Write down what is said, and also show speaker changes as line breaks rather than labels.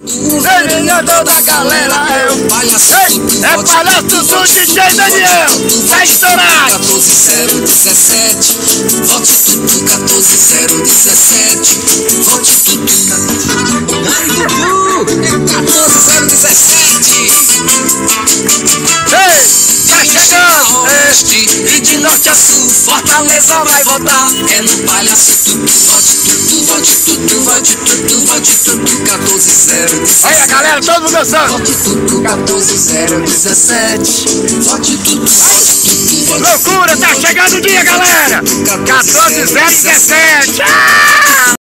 Vereador da galera é o palhaço. É palhaço do DJ Daniel. Tá estourado.
14017. Vote tudo 14017. Vote tudo 14017.
Ei, tá chegando.
E de norte a sul, Fortaleza vai votar. É no palhaço tudo. Vote tudo, vote tudo, vote tudo, vote tudo 14017.
Aí a galera, todo mundo dançando.
Vote tudo 14017. Vote tudo, vote tudo, vote
Loucura, tá chegando o dia, galera. 14017.